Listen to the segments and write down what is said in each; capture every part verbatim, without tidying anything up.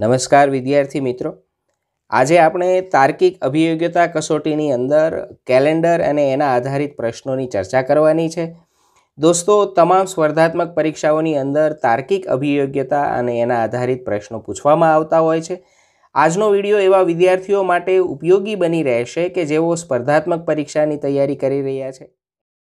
નમસ્કાર વિદ્યાર્થી મિત્રો, આજે આપણે તાર્કિક અભિયોગ્યતા કસોટીની અંદર કેલેન્ડર અને એના આધારિત પ્રશ્નોની ચર્ચા કરવાની છે। દોસ્તો, તમામ સ્પર્ધાત્મક પરીક્ષાઓની અંદર તાર્કિક અભિયોગ્યતા અને એના આધારિત પ્રશ્નો પૂછવામાં આવતા હોય છે। આજનો વિડીયો એવા વિદ્યાર્થીઓ માટે ઉપયોગી બની રહેશે કે જેઓ સ્પર્ધાત્મક પરીક્ષાની તૈયારી કરી રહ્યા છે।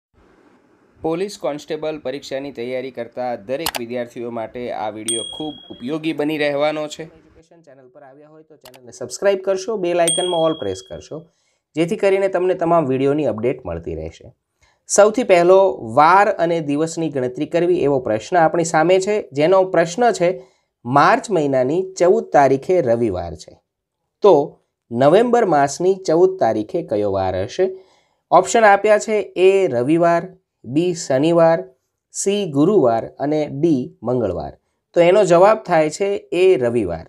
પોલીસ કોન્સ્ટેબલ પરીક્ષાની તૈયારી કરતા દરેક વિદ્યાર્થીઓ માટે આ વિડીયો ખૂબ ઉપયોગી બની રહેવાનો છે। એજ્યુકેશન ચેનલ પર આવ્યા હોય તો ચેનલને સબસ્ક્રાઇબ કરશો, બેલ આઇકનમાં ઓલ પ્રેસ કરશો, જેથી કરીને તમને તમામ વિડીયોની અપડેટ મળતી રહેશે। સૌથી પહેલો વાર અને દિવસની ગણતરી કરવી એવો પ્રશ્ન આપણી સામે છે, જેનો પ્રશ્ન છે માર્ચ મહિનાની ચૌદ તારીખે રવિવાર છે, તો નવેમ્બર માસની ચૌદ તારીખે કયો વાર હશે? ઓપ્શન આપ્યા છે એ રવિવાર, બી શનિવાર, સી ગુરુવાર અને ડી મંગળવાર। તો એનો જવાબ થાય છે એ રવિવાર।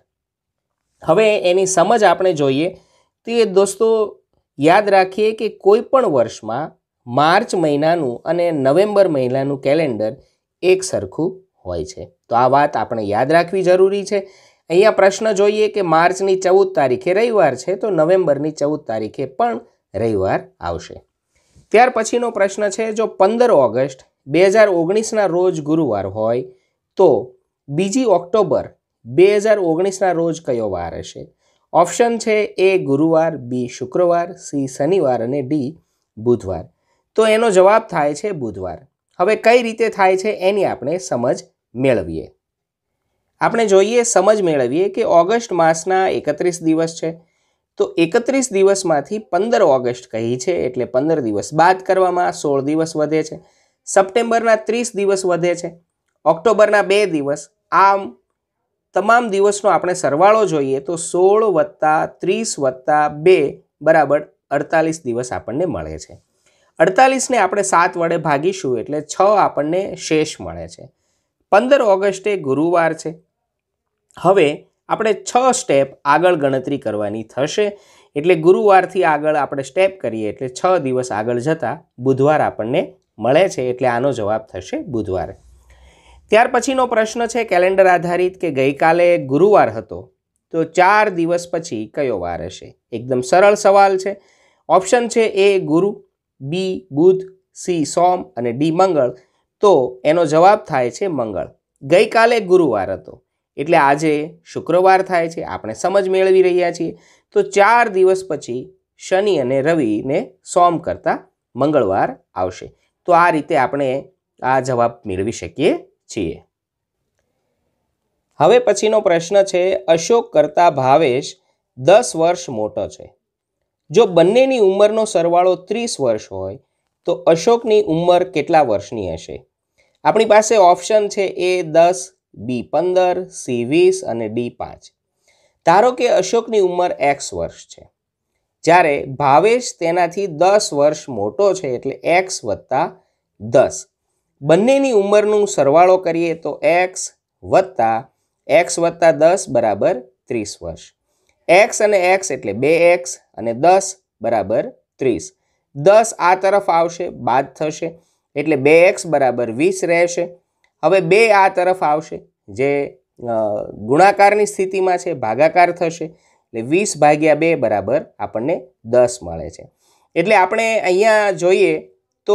હવે એની સમજ આપણે જોઈએ તો એ દોસ્તો યાદ રાખીએ કે કોઈ પણ વર્ષમાં માર્ચ મહિનાનું અને નવેમ્બર મહિનાનું કેલેન્ડર એક સરખું હોય છે, તો આ વાત આપણે યાદ રાખવી જરૂરી છે। અહીંયા પ્રશ્ન જોઈએ કે માર્ચની ચૌદ તારીખે રવિવાર છે, તો નવેમ્બરની ચૌદ તારીખે પણ રવિવાર આવશે। ત્યાર પછીનો પ્રશ્ન છે, જો પંદર ઓગસ્ટ બે હજાર ઓગણીસના રોજ ગુરુવાર હોય તો બીજી ઓક્ટોબર બે હજાર ઓગણીસના રોજ કયો વાર હશે? ઓપ્શન છે એ ગુરુવાર, બી શુક્રવાર, સી શનિવાર અને ડી બુધવાર। તો એનો જવાબ થાય છે બુધવાર। હવે કઈ રીતે થાય છે એની આપણે સમજ મેળવીએ। આપણે જોઈએ સમજ મેળવીએ કે ઓગસ્ટ માસના એકત્રીસ દિવસ છે, તો એકત્રીસ દિવસમાંથી પંદર ઓગસ્ટ કહી છે એટલે પંદર દિવસ બાદ કરવામાં સોળ દિવસ વધે છે। સપ્ટેમ્બરના ત્રીસ દિવસ વધે છે, ઓક્ટોબરના બે દિવસ, આમ તમામ દિવસનો આપણે સરવાળો જોઈએ તો સોળ વત્તા ત્રીસ વત્તા બે બરાબર અડતાલીસ દિવસ આપણને મળે છે। અડતાલીસને આપણે સાત વડે ભાગીશું એટલે છ આપણને શેષ મળે છે। પંદર ઓગસ્ટે ગુરુવાર છે। હવે આપણે છ સ્ટેપ આગળ ગણતરી કરવાની થશે, એટલે ગુરુવારથી આગળ આપણે સ્ટેપ કરીએ એટલે છ દિવસ આગળ જતાં બુધવાર આપણને મળે છે, એટલે આનો જવાબ થશે બુધવાર। ત્યાર પછીનો પ્રશ્ન છે કેલેન્ડર આધારિત કે ગઈકાલે ગુરુવાર હતો તો ચાર દિવસ પછી કયો વાર હશે? એકદમ સરળ સવાલ છે। ઓપ્શન છે એ ગુરુ, બી બુધ, સી સોમ અને ડી મંગળ। તો એનો જવાબ થાય છે મંગળ। ગઈકાલે ગુરુવાર હતો એટલે આજે શુક્રવાર થાય છે, આપણે સમજ મેળવી રહ્યા છીએ। તો ચાર દિવસ પછી શનિ અને રવિને સોમ કરતાં મંગળવાર આવશે। તો આ રીતે આપણે આ જવાબ મેળવી શકીએ છીએ। હવે પછીનો પ્રશ્ન છે અશોક કરતાં ભાવેશ દસ વર્ષ મોટો છે। જો બંનેની ઉંમરનો સરવાળો ત્રીસ વર્ષ હોય તો અશોકની ઉંમર કેટલા વર્ષની હશે? આપણી પાસે ઓપ્શન છે એ દસ, બી પંદર, સી વીસ અને ડી પાંચ। ધારો કે અશોકની ઉંમર એક્સ વર્ષ છે, જ્યારે ભાવેશ તેનાથી દસ વર્ષ મોટો છે એટલે એક્સ વત્તા દસ। બંનેની ઉંમરનું સરવાળો કરીએ તો એક્સ વત્તા એક્સ વત્તા દસ બરાબર ત્રીસ વર્ષ। એક્સ અને એક્સ એટલે બે એક્સ અને દસ બરાબર ત્રીસ। દસ આ તરફ આવશે, બાદ થશે એટલે બે એક્સ બરાબર વીસ રહેશે। હવે બે આ તરફ આવશે, જે ગુણાકારની સ્થિતિમાં છે, ભાગાકાર થશે એટલે વીસ ભાગ્યા બે બરાબર આપણને દસ મળે છે। એટલે આપણે અહીંયા જોઈએ તો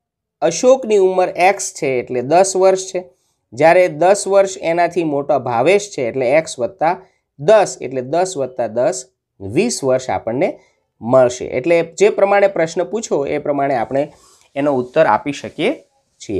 અશોકની ઉંમર એક્સ છે એટલે દસ વર્ષ છે, જ્યારે દસ વર્ષ એનાથી મોટા ભાવેશ છે એટલે એક્સ વત્તા દસ એટલે દસ વત્તા દસ વીસ વર્ષ આપણને મળશે। એટલે જે પ્રમાણે પ્રશ્ન પૂછો એ પ્રમાણે આપણે એનો ઉત્તર આપી શકીએ છીએ।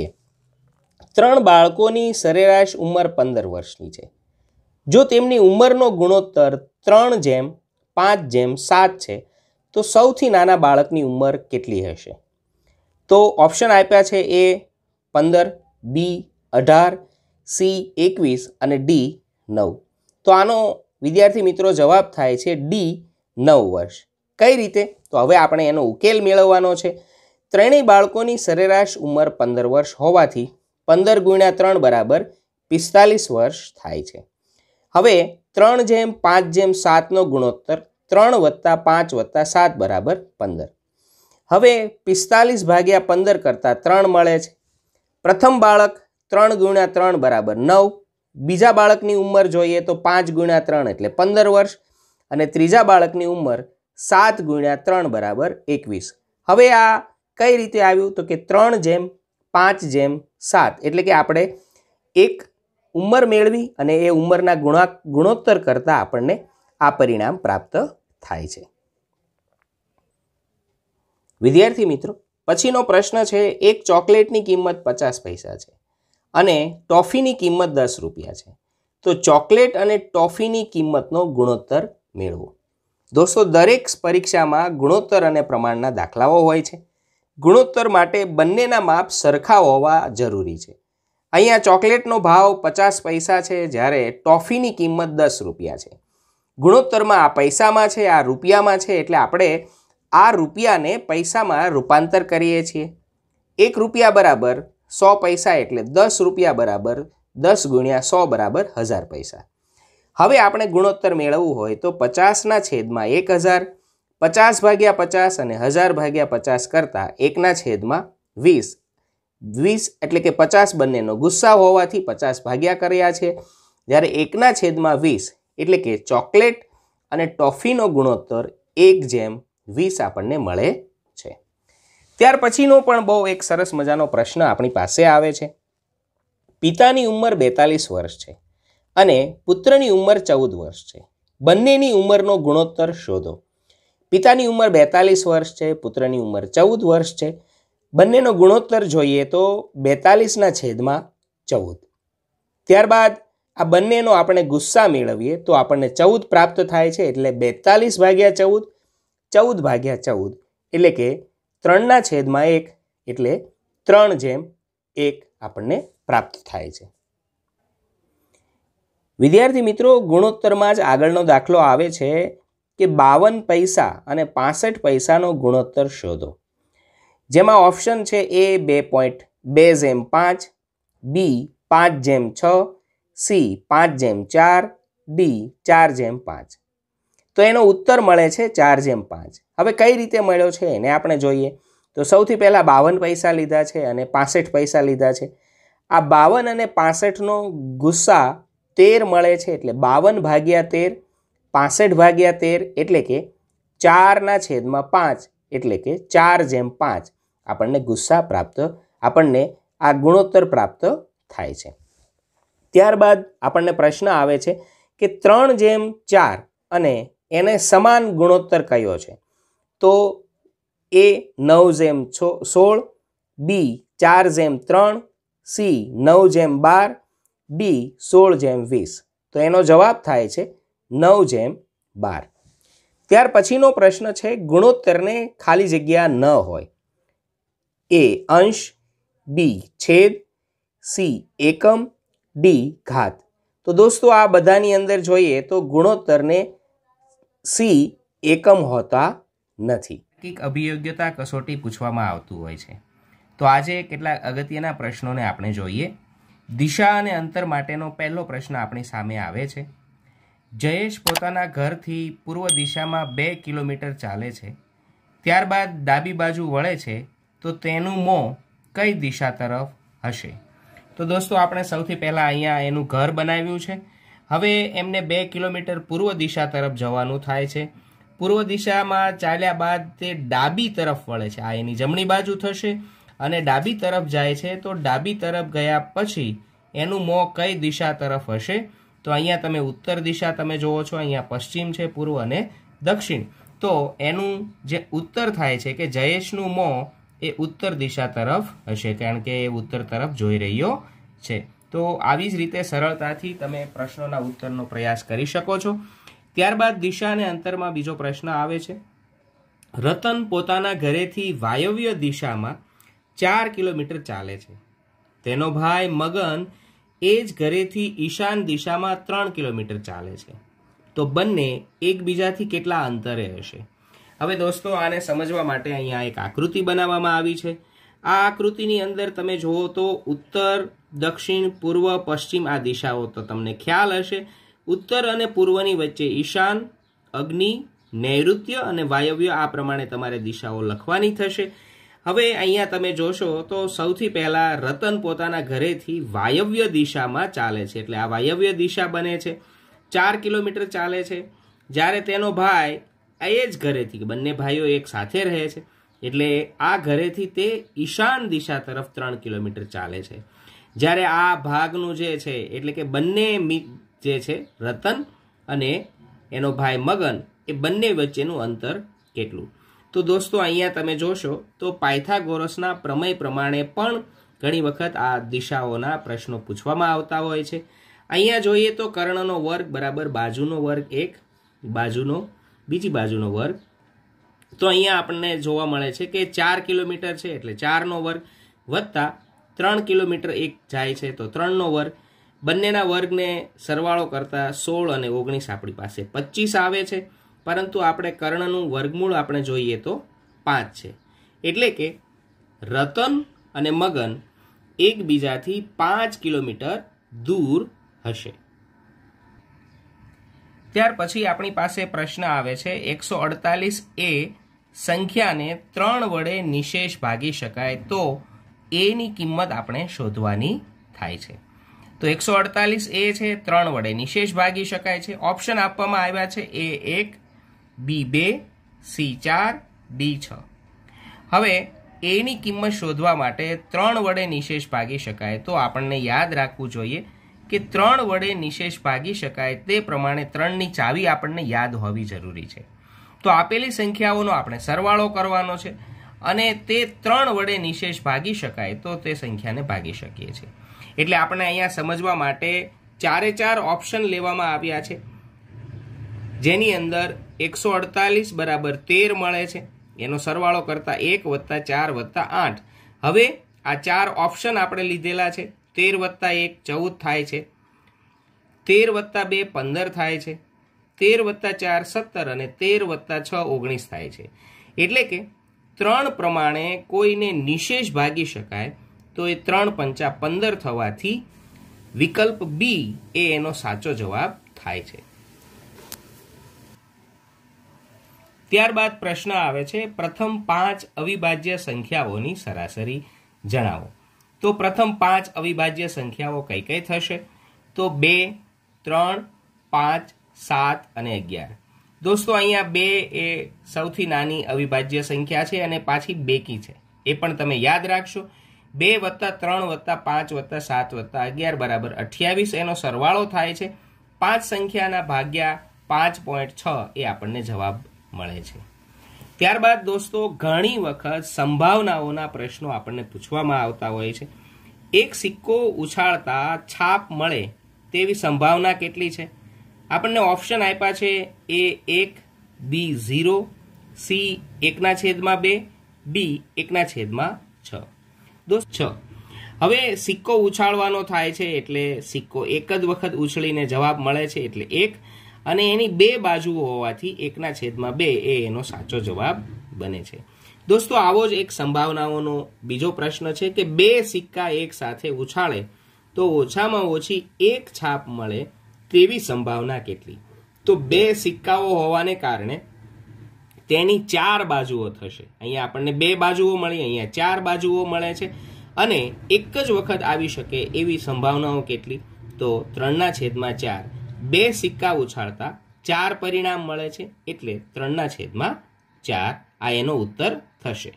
ત્રણ બાળકોની સરેરાશ ઉંમર પંદર વર્ષની છે। જો તેમની ઉંમરનો ગુણોત્તર ત્રણ જેમ પાંચ જેમ સાત છે તો સૌથી નાના બાળકની ઉંમર કેટલી હશે? તો ઓપ્શન આપ્યા છે એ પંદર, બી અઢાર, સી એકવીસ અને ડી નવ। તો આનો વિદ્યાર્થી મિત્રો જવાબ થાય છે ડી નવ વર્ષ। કઈ રીતે? તો હવે આપણે એનો ઉકેલ મેળવવાનો છે। ત્રણેય બાળકોની સરેરાશ ઉંમર પંદર વર્ષ હોવાથી પંદર ગુણ્યા ત્રણ બરાબર પિસ્તાલીસ વર્ષ થાય છે। હવે ત્રણ જેમ પાંચ જેમ સાતનો ગુણોત્તર ત્રણ વત્તા પાંચ વત્તા સાત બરાબર પંદર। હવે પિસ્તાલીસ ભાગ્યા પંદર કરતાં ત્રણ મળે છે। પ્રથમ બાળક ત્રણ ગુણ્યા ત્રણ બરાબર નવ, બીજા બાળકની ઉંમર જોઈએ તો પાંચ ગુણ્યા ત્રણ એટલે પંદર વર્ષ અને ત્રીજા બાળકની ઉંમર સાત ગુણ્યા ત્રણ બરાબર એકવીસ. હવે આ કઈ રીતે આવ્યું તો કે ત્રણ જેમ પાંચ જેમ સાત એટલે કે આપણે એક ઉંમર મેળવી અને એ ઉંમરના ગુણા ગુણોત્તર કરતાં આપણને આ પરિણામ પ્રાપ્ત થાય છે. વિદ્યાર્થી મિત્રો, પછીનો પ્રશ્ન છે, એક ચોકલેટની કિંમત પચાસ પૈસા છે અને ટોફીની કિંમત દસ રૂપિયા છે. તો ચોકલેટ અને ટોફીની કિંમતનો ગુણોત્તર મેળવો. દોસ્તો, દરેક પરીક્ષામાં ગુણોત્તર અને પ્રમાણના દાખલાઓ હોય છે. ગુણોત્તર માટે બંનેના માપ સરખા હોવા જરૂરી છે. અહીંયા ચોકલેટનો ભાવ પચાસ પૈસા છે જ્યારે ટોફીની કિંમત દસ રૂપિયા છે. ગુણોત્તરમાં આ પૈસામાં છે, આ રૂપિયામાં છે, એટલે આપણે આ રૂપિયાને પૈસામાં રૂપાંતર કરીએ છીએ. એક રૂપિયા બરાબર સો પૈસા એટલે દસ રૂપિયા બરાબર દસ ગુણ્યા સો બરાબર હજાર પૈસા. હવે આપણે ગુણોત્તર મેળવવું હોય તો પચાસના છેદમાં એક હજાર, પચાસ ભાગ્યા પચાસ અને હજાર ભાગ્યા પચાસ કરતાં એકના છેદમાં વીસ. વીસ એટલે કે પચાસ બંનેનો ગુસ્સા હોવાથી પચાસ ભાગ્યા કર્યા છે, જ્યારે એકના છેદમાં વીસ એટલે કે ચોકલેટ અને ટોફીનો ગુણોત્તર એક જેમ વીસ આપણને મળે છે. ત્યાર પછીનો પણ બહુ એક સરસ મજાનો પ્રશ્ન આપણી પાસે આવે છે. પિતાની ઉંમર બેતાલીસ વર્ષ છે અને પુત્રની ઉંમર ચૌદ વર્ષ છે. બંનેની ઉંમરનો ગુણોત્તર શોધો. પિતાની ઉંમર બેતાલીસ વર્ષ છે, પુત્રની ઉંમર ચૌદ વર્ષ છે. બંનેનો ગુણોત્તર જોઈએ તો બેતાલીસના છેદમાં ચૌદ. ત્યારબાદ આ બંનેનો આપણે ગુસ્સા મેળવીએ તો આપણને ચૌદ પ્રાપ્ત થાય છે, એટલે બેતાલીસ ભાગ્યા ચૌદ, ચૌદ ભાગ્યા ચૌદ એટલે કે ત્રણના છેદમાં એક એટલે ત્રણ જેમ એક આપણને પ્રાપ્ત થાય છે. વિદ્યાર્થી મિત્રો, ગુણોત્તરમાં જ આગળનો દાખલો આવે છે કે બાવન પૈસા અને પાસઠ પૈસાનો ગુણોત્તર શોધો. જેમાં ઓપ્શન છે એ બે પોઈન્ટ બે જેમ પાંચ, બી પાંચ જેમ છ, સી પાંચ જેમ ચાર, ડી ચાર જેમ પાંચ. તો એનો ઉત્તર મળે છે ચાર જેમ પાંચ. હવે કઈ રીતે મળ્યો છે એને આપણે જોઈએ. તો સૌથી પહેલાં બાવન પૈસા લીધા છે અને પાસઠ પૈસા લીધા છે. આ બાવન અને પાસઠનો ગુસ્સા તેર મળે છે, એટલે બાવન ભાગ્યા તેર, પાસઠ ભાગ્યા તેર એટલે કે ચારના છેદમાં પાંચ એટલે કે ચાર જેમ પાંચ આપણને ગુસ્સા પ્રાપ્ત આપણને આ ગુણોત્તર પ્રાપ્ત થાય છે. ત્યારબાદ આપણને પ્રશ્ન આવે છે કે ત્રણ જેમ ચાર અને એને સમાન ગુણોત્તર કયો છે. તો એ નવ જેમ સોળ, બી ચાર જેમ ત્રણ, સી નવ જેમ બાર, ડી સોળ જેમ વીસ. તો એનો જવાબ થાય છે નવ જેમ બાર. ત્યાર પછીનો પ્રશ્ન છે, ગુણોત્તરને ખાલી જગ્યા ન હોય. એ અંશ, બી છેદ, સી એકમ, ડી ઘાત. તો દોસ્તો, આ બધાની અંદર જોઈએ તો ગુણોત્તરને સી એકમ હોતા નથી. તાર્કિક અભિયોગ્યતા કસોટી પૂછવામાં આવતું હોય છે. તો આજે કેટલાક અગત્યના પ્રશ્નોને આપણે જોઈએ. દિશા અને અંતર માટેનો પહેલો પ્રશ્ન આપણી સામે આવે છે. જયેશ પોતાના ઘરથી પૂર્વ દિશામાં બે કિલોમીટર ચાલે છે. ત્યારબાદ ડાબી બાજુ વળે છે તો તેનું મોં કઈ દિશા તરફ હશે? તો દોસ્તો, આપણે સૌથી પહેલાં અહીંયા એનું ઘર બનાવ્યું છે. હવે એમને બે કિલોમીટર પૂર્વ દિશા તરફ જવાનું થાય છે. પૂર્વ દિશામાં ચાલ્યા બાદ તે ડાબી તરફ વળે છે. આ એની જમણી બાજુ થશે અને ડાબી તરફ જાય છે. તો ડાબી તરફ ગયા પછી એનું મોં કઈ દિશા તરફ હશે? તો અહીંયા તમે ઉત્તર દિશા તમે જુઓ છો, અહીંયા પશ્ચિમ છે, પૂર્વ અને દક્ષિણ. તો એનું જે ઉત્તર થાય છે કે જયેશનું મોં એ ઉત્તર દિશા તરફ હશે, કારણ કે એ ઉત્તર તરફ જોઈ રહ્યો છે. તો આવી જ રીતે સરળતાથી તમે પ્રશ્નોના ઉત્તરનો પ્રયાસ કરી શકો છો. ત્યારબાદ દિશા અને અંતરમાં બીજો પ્રશ્ન આવે છે. રતન પોતાના ઘરેથી વાયવ્ય દિશામાં ચાર કિલોમીટર ચાલે છે. તેનો ભાઈ મગન એ જ ઘરેથી ઈશાન દિશામાં ત્રણ કિલોમીટર ચાલે છે. તો બંને એકબીજાથી કેટલા અંતરે હશે? હવે દોસ્તો, આને સમજવા માટે અહીંયા એક આકૃતિ બનાવવામાં આવી છે. આ આકૃતિની અંદર તમે જુઓ તો ઉત્તર, દક્ષિણ, પૂર્વ, પશ્ચિમ આ દિશાઓ તો તમને ખ્યાલ હશે. ઉત્તર અને પૂર્વની વચ્ચે ઈશાન, અગ્નિ, નૈઋત્ય અને વાયવ્ય આ પ્રમાણે તમારે દિશાઓ લખવાની થશે. હવે અહીંયા તમે જોશો તો સૌથી પહેલા રતન પોતાના ઘરેથી વાયવ્ય દિશામાં ચાલે છે, એટલે આ વાયવ્ય દિશા બને છે, ચાર કિલોમીટર ચાલે છે. જ્યારે તેનો ભાઈ એ જ ઘરેથી, બંને ભાઈઓ એક સાથે રહે છે, એટલે આ ઘરેથી તે ઈશાન દિશા તરફ ત્રણ કિલોમીટર ચાલે છે. જ્યારે આ ભાગનું જે છે એટલે કે બંને જે છે રતન અને એનો ભાઈ મગન એ બંને વચ્ચેનું અંતર કેટલું? તો દોસ્તો અહીંયા તમે જોશો તો પાયથાગોરસના પ્રમેય પ્રમાણે પણ ઘણી વખત આ દિશાઓના પ્રશ્નો પૂછવામાં આવતા હોય છે. અહીંયા જોઈએ તો કર્ણનો વર્ગ બરાબર બાજુનો વર્ગ એક, બાજુનો બીજી બાજુનો વર્ગ. તો અહીંયા આપણને જોવા મળે છે કે ચાર કિલોમીટર છે એટલે ચારનો વર્ગ વત્તા ત્રણ કિલોમીટર એક જાય છે તો ત્રણનો વર્ગ. બંનેના વર્ગને સરવાળો કરતા સોળ અને ઓગણીસ આપણી પાસે પચીસ આવે છે, પરંતુ આપણે કર્ણનું વર્ગમૂળ આપણે જોઈએ તો પાંચ છે, એટલે કે રતન અને મગન એકબીજાથી પાંચ કિલોમીટર દૂર હશે. ત્યાર પછી આપણી પાસે પ્રશ્ન આવે છે એકસો અડતાલીસ એ સંખ્યાને ત્રણ વડે નિશેષ ભાગી શકાય તો એની કિંમત આપણે શોધવાની થાય છે. તો એકસો અડતાલીસ એ છે, ત્રણ વડે નિશેષ ભાગી શકાય છે. ઓપ્શન આપવામાં આવ્યા છે એ એક, બી બે, સી ચાર, ડી છ. હવે એની કિંમત શોધવા માટે ત્રણ વડે નિશેષ ભાગી શકાય તો આપણને યાદ રાખવું જોઈએ કે ત્રણ વડે નિશેષ ભાગી શકાય તે પ્રમાણે ત્રણની ચાવી આપણને યાદ હોવી જરૂરી છે. તો આપેલી સંખ્યાઓનો આપણે સરવાળો કરવાનો છે અને તે ત્રણ વડે નિશેષ ભાગી શકાય તો તે સંખ્યાને ભાગી શકીએ છીએ. એટલે આપણે અહીંયા સમજવા માટે ચારે ચાર ઓપ્શન લેવામાં આવ્યા છે, જેની અંદર એકસો અડતાલીસ બરાબર તેર મળે છે, એનો સરવાળો કરતા એક વત્તા ચાર વત્તા આઠ. હવે આ ચાર ઓપ્શન આપણે લીધેલા છે, તેર વત્તા એક ચૌદ થાય છે, તેર વત્તા બે પંદર થાય છે, તેર વત્તા ચાર સત્તર અને તેર વત્તા છ ઓગણીસ થાય છે. એટલે કે ત્રણ પ્રમાણે કોઈને નિશેષ ભાગી શકાય તો એ ત્રણ પંચા પંદર થવાથી વિકલ્પ બી એ એનો સાચો જવાબ થાય છે. ત્યારબાદ પ્રશ્ન આવે છે પ્રથમ પાંચ અવિભાજ્ય સંખ્યાઓની સરાસરી જણાવો. તો પ્રથમ પાંચ અવિભાજ્ય સંખ્યાઓ કઈ કઈ થશે? તો બે, ત્રણ, પાંચ, સાત અને અગિયાર. દોસ્તો અહીંયા બે એ સૌથી નાની અવિભાજ્ય સંખ્યા છે અને પાછી બેકી છે, એ પણ તમે યાદ રાખશો. બે વત્તા ત્રણ વત્તા પાંચ વત્તા સાત વત્તા અગિયાર બરાબર અઠ્યાવીસ એનો સરવાળો થાય છે. પાંચ સંખ્યાના ભાગ્યા પાંચ પોઈન્ટ છ એ આપણને જવાબ મળે છે. ત્યારબાદ દોસ્તો ઘણી વખત સંભાવનાઓના પ્રશ્નો આપણને પૂછવામાં આવતા હોય છે. એક સિક્કો ઉછાળતા છાપ મળે તેવી સંભાવના કેટલી છે? આપણને ઓપ્શન આપ્યા છે એ એક, બી ઝીરો, સી એકના છેદમાં બે, ડી એકના છેદમાં છ. દોસ્ત છ. હવે સિક્કો ઉછાળવાનો થાય છે એટલે સિક્કો એક જ વખત ઉછળીને જવાબ મળે છે એટલે એક, અને એની બે બાજુઓ હોવાથી એકના છેદમાં બે એ એનો સાચો જવાબ બને છે. દોસ્તો આવો જ એક સંભાવનાઓનો બીજો પ્રશ્ન છે કે બે સિક્કા એક સાથે ઉછાળે તો ઓછામાં ઓછી એક છાપ મળે તેવી સંભાવના કેટલી? તો બે સિક્કાઓ હોવાને કારણે તેની ચાર બાજુઓ થશે. અહીંયા આપણને બે બાજુઓ મળી, અહીંયા ચાર બાજુઓ મળે છે, અને એક જ વખત આવી શકે એવી સંભાવનાઓ કેટલી? તો ત્રણના છેદમાં ચાર. બે સિક્કા ઉછાળતા ચાર પરિણામ મળે છે એટલે ત્રણના છેદમાં ચાર આ એનો ઉત્તર થશે.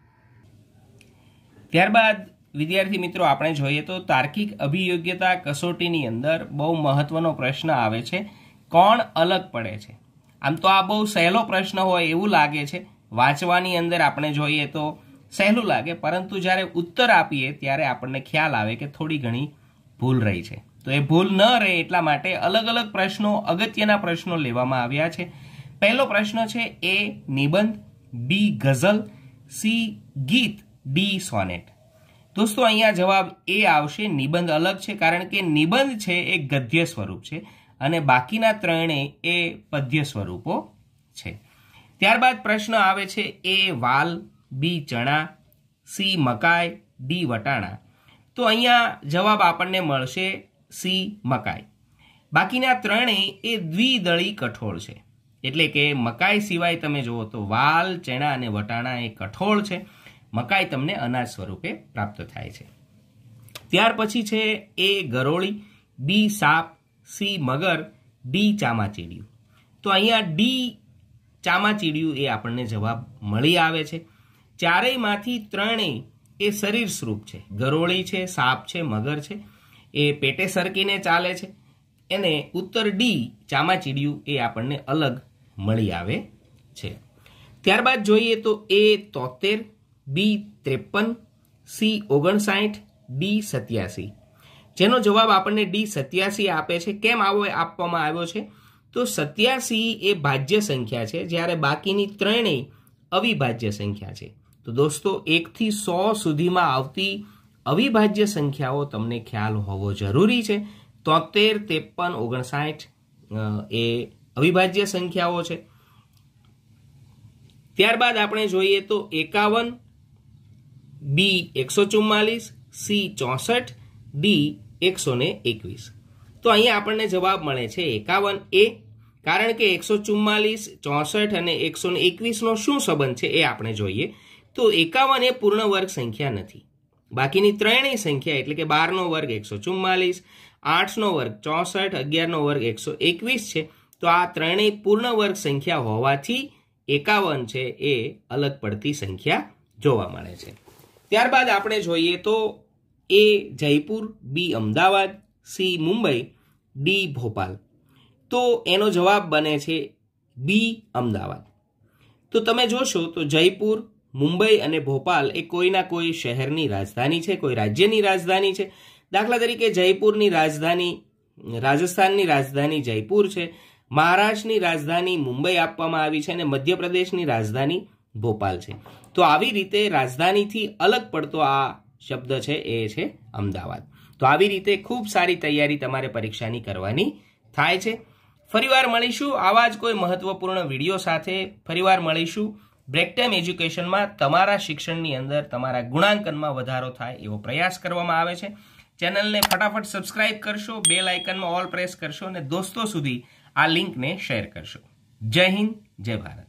ત્યારબાદ વિદ્યાર્થી મિત્રો આપણે જોઈએ તો તાર્કિક અભિયોગ્યતા કસોટીની અંદર બહુ મહત્વનો પ્રશ્ન આવે છે, કોણ અલગ પડે છે? આમ તો આ બહુ સહેલો પ્રશ્ન હોય એવું લાગે છે, વાંચવાની અંદર આપણે જોઈએ તો સહેલું લાગે, પરંતુ જ્યારે ઉત્તર આપીએ ત્યારે આપણને ખ્યાલ આવે કે થોડી ઘણી ભૂલ રહી છે. તો એ ભૂલ ન રહે એટલા માટે અલગ અલગ પ્રશ્નો, અગત્યના પ્રશ્નો લેવામાં આવ્યા છે. પહેલો પ્રશ્ન છે એ નિબંધ, બી ગઝલ, સી ગીત, ડી સોનેટ. દોસ્તો અહીંયા જવાબ એ આવશે, નિબંધ અલગ છે, કારણ કે નિબંધ છે એ ગદ્ય સ્વરૂપ છે અને બાકીના ત્રણેય એ પદ્ય સ્વરૂપો છે. ત્યારબાદ પ્રશ્ન આવે છે એ વાલ, બી ચણા, સી મકાઈ, ડી વટાણા. તો અહીંયા જવાબ આપણને મળશે સી મકાઈ. બાકીના ત્રણેય એ દ્વિદળી કઠોળ છે, એટલે કે મકાઈ સિવાય તમે જુઓ તો વાલ, ચણા અને વટાણા એ કઠોળ છે. મકાઈ તમને અનાજ સ્વરૂપે પ્રાપ્ત થાય છે. ત્યાર પછી છે એ ગરોળી, બી સાપ, સી મગર, ડી ચામાચીડિયું. તો અહીંયા ડી ચામાચીડિયું એ આપણને જવાબ મળી આવે છે. ચારેયમાંથી ત્રણેય એ શરીર સ્વરૂપ છે. ગરોળી છે, સાપ છે, મગર છે, એ પેટે સરકીને ચાલે છે. એને ઉત્તર ડી ચામાચીડિયું એ આપણને અલગ મળી આવે છે. ત્યારબાદ જોઈએ તો એ તોતેર, બી ત્રેપન, સી ઓગણસાઠ, ડી સત્યાસી. જેનો જવાબ આપણને ડી સત્યાસી આપે છે. કેમ આવો આપવામાં આવ્યો છે? તો સત્યાસી એ ભાજ્ય સંખ્યા છે, જ્યારે બાકીની ત્રણેય અવિભાજ્ય સંખ્યા છે. તો દોસ્તો એકથી સો સુધીમાં આવતી અવિભાજ્ય સંખ્યાઓ તમને ખ્યાલ હોવો જરૂરી છે. તોતેર, ત્રેપન, ઓગણસાઠ એ અવિભાજ્ય સંખ્યાઓ છે. ત્યારબાદ આપણે જોઈએ તો એકાવન, બી એકસો ચુમ્માલીસ, સી ચોસઠ, ડી એકસો ને એકવીસ. તો અહીંયા આપણને જવાબ મળે છે એકાવન એ, કારણ કે એકસો ચુમ્માલીસ, ચોસઠ અને એકસો ને એકવીસનો શું સંબંધ છે એ આપણે જોઈએ. તો એકાવન એ પૂર્ણ વર્ગ સંખ્યા નથી. બાકીની ત્રણેય સંખ્યા એટલે કે બારનો વર્ગ એકસો ચુમ્માલીસ, આઠનો વર્ગ ચોસઠ, અગિયારનો વર્ગ એકસો એકવીસ છે. તો આ ત્રણેય પૂર્ણ વર્ગ સંખ્યા હોવાથી એકાવન છે એ અલગ પડતી સંખ્યા જોવા મળે છે. ત્યારબાદ આપણે જોઈએ તો A Jaipur, B Ahmedabad, C Mumbai, D Bhopal. તો એનો જવાબ બને છે બી અમદાવાદ. તો તમે જોશો તો જયપુર, મુંબઈ અને ભોપાલ એ કોઈના કોઈ શહેરની રાજધાની છે, કોઈ રાજ્યની રાજધાની છે. દાખલા તરીકે જયપુરની રાજધાની, રાજસ્થાનની રાજધાની જયપુર છે, મહારાષ્ટ્રની રાજધાની મુંબઈ આપવામાં આવી છે અને મધ્યપ્રદેશની રાજધાની ભોપાલ છે. તો આવી રીતે રાજધાનીથી અલગ પડતો આ શબ્દ છે એ છે અમદાવાદ. તો આવી રીતે ખૂબ સારી તૈયારી તમારે પરીક્ષાની કરવાની થાય છે. ફરીવાર મળીશું આવા જ કોઈ મહત્વપૂર્ણ વિડીયો સાથે. ફરીવાર મળીશું. બ્રેક ટાઈમ એજ્યુકેશનમાં તમારા શિક્ષણની અંદર તમારા ગુણાંકનમાં વધારો થાય એવો પ્રયાસ કરવામાં આવે છે. ચેનલને ફટાફટ સબસ્ક્રાઇબ કરશો, બેલ આઇકનમાં ઓલ પ્રેસ કરશો અને દોસ્તો સુધી આ લિંકને શેર કરશો. જય હિન્દ, જય ભારત.